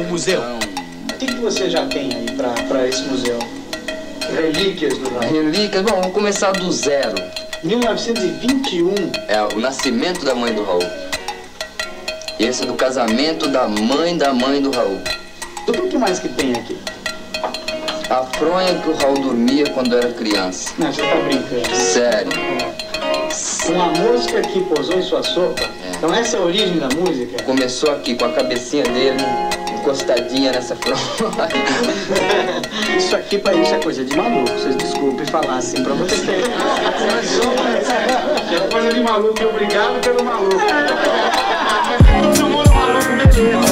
no museu. O que você já tem aí para esse museu? Relíquias do Raul. Relíquias, bom, vamos começar do zero. 1921. É o nascimento da mãe do Raul. Esse é do casamento da mãe do Raul. O que mais que tem aqui? A fronha que o Raul dormia quando era criança. Não, você tá brincando. Sério. Uma mosca que pousou em sua sopa? Então essa é a origem da música? Começou aqui com a cabecinha dele encostadinha nessa fronha. Isso aqui pra isso é coisa de maluco. Vocês desculpem falar assim pra vocês. É coisa de maluco, obrigado pelo maluco. Todo mundo maluco mesmo.